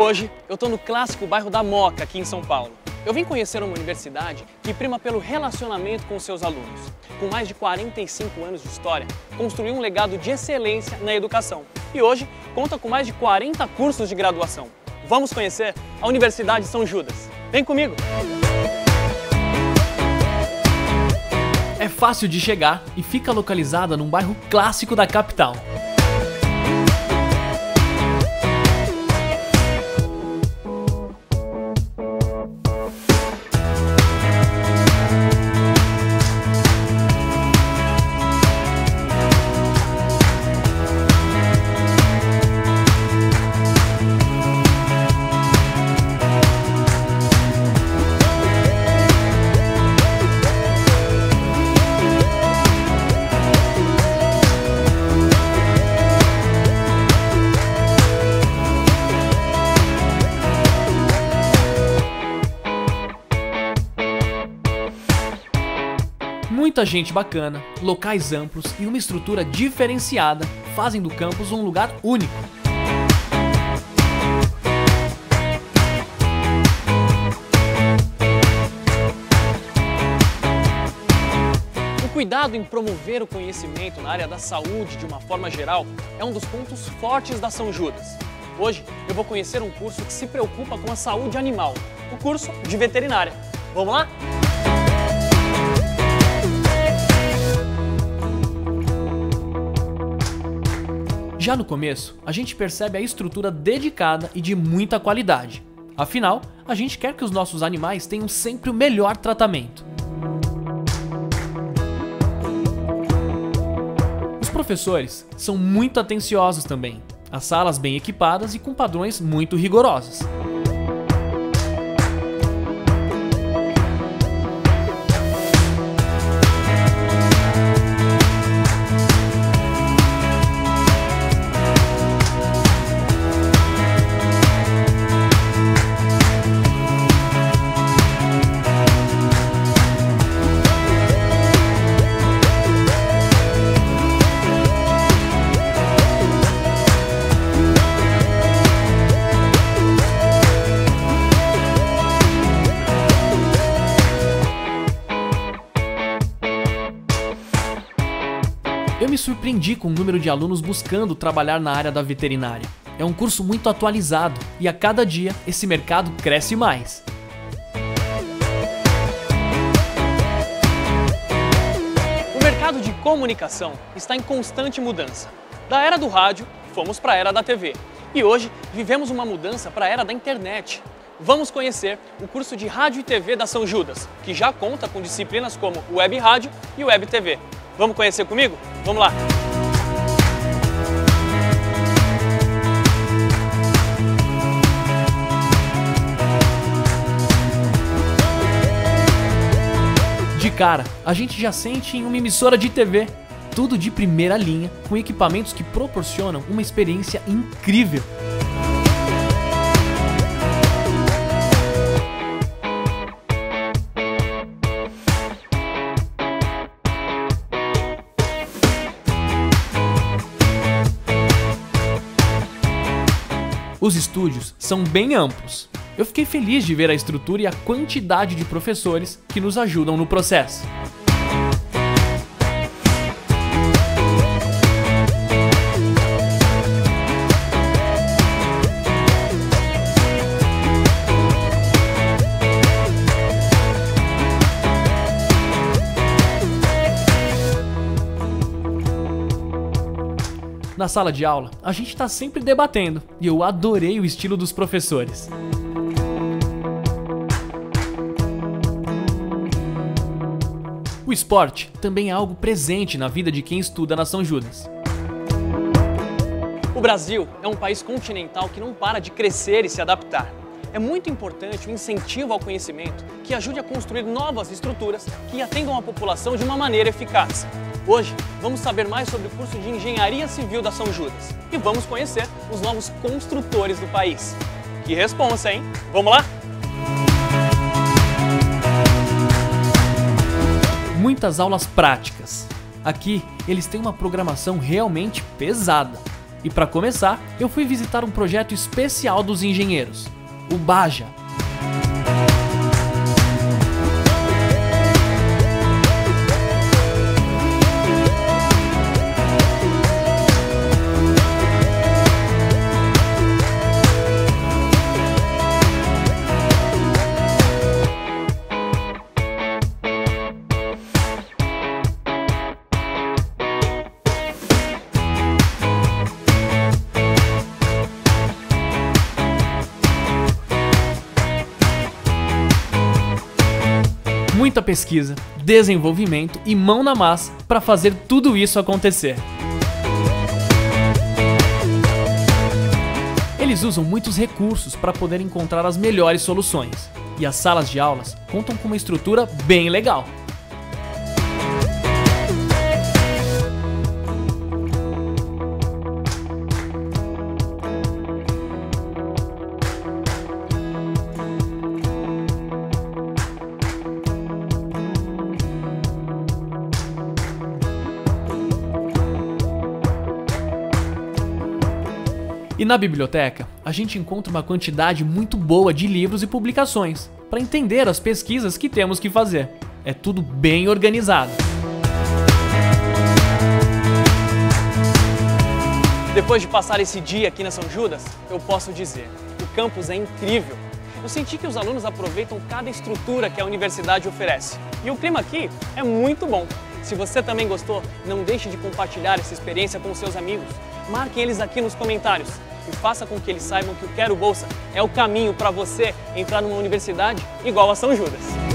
Hoje eu estou no clássico bairro da Moca, aqui em São Paulo. Eu vim conhecer uma universidade que prima pelo relacionamento com seus alunos. Com mais de 45 anos de história, construiu um legado de excelência na educação. E hoje conta com mais de 40 cursos de graduação. Vamos conhecer a Universidade São Judas. Vem comigo! É fácil de chegar e fica localizada num bairro clássico da capital. Muita gente bacana, locais amplos e uma estrutura diferenciada fazem do campus um lugar único. O cuidado em promover o conhecimento na área da saúde de uma forma geral é um dos pontos fortes da São Judas. Hoje eu vou conhecer um curso que se preocupa com a saúde animal, o curso de veterinária. Vamos lá? Já no começo, a gente percebe a estrutura dedicada e de muita qualidade. Afinal, a gente quer que os nossos animais tenham sempre o melhor tratamento. Os professores são muito atenciosos também. As salas bem equipadas e com padrões muito rigorosos. Eu me surpreendi com o número de alunos buscando trabalhar na área da veterinária. É um curso muito atualizado e a cada dia esse mercado cresce mais. O mercado de comunicação está em constante mudança. Da era do rádio, fomos para a era da TV. E hoje vivemos uma mudança para a era da internet. Vamos conhecer o curso de Rádio e TV da São Judas, que já conta com disciplinas como Web Rádio e Web TV. Vamos conhecer comigo? Vamos lá! De cara, a gente já sente em uma emissora de TV. Tudo de primeira linha, com equipamentos que proporcionam uma experiência incrível. Os estúdios são bem amplos. Eu fiquei feliz de ver a estrutura e a quantidade de professores que nos ajudam no processo. Na sala de aula, a gente está sempre debatendo e eu adorei o estilo dos professores. O esporte também é algo presente na vida de quem estuda na São Judas. O Brasil é um país continental que não para de crescer e se adaptar. É muito importante o incentivo ao conhecimento que ajude a construir novas estruturas que atendam a população de uma maneira eficaz. Hoje, vamos saber mais sobre o curso de Engenharia Civil da São Judas e vamos conhecer os novos construtores do país. Que responsa, hein? Vamos lá? Muitas aulas práticas. Aqui, eles têm uma programação realmente pesada. E para começar, eu fui visitar um projeto especial dos engenheiros, o Baja. Muita pesquisa, desenvolvimento e mão na massa para fazer tudo isso acontecer. Eles usam muitos recursos para poder encontrar as melhores soluções, e as salas de aulas contam com uma estrutura bem legal. E na biblioteca, a gente encontra uma quantidade muito boa de livros e publicações, para entender as pesquisas que temos que fazer. É tudo bem organizado. Depois de passar esse dia aqui na São Judas, eu posso dizer, o campus é incrível. Eu senti que os alunos aproveitam cada estrutura que a universidade oferece. E o clima aqui é muito bom. Se você também gostou, não deixe de compartilhar essa experiência com seus amigos. Marquem eles aqui nos comentários e faça com que eles saibam que o Quero Bolsa é o caminho para você entrar numa universidade igual a São Judas.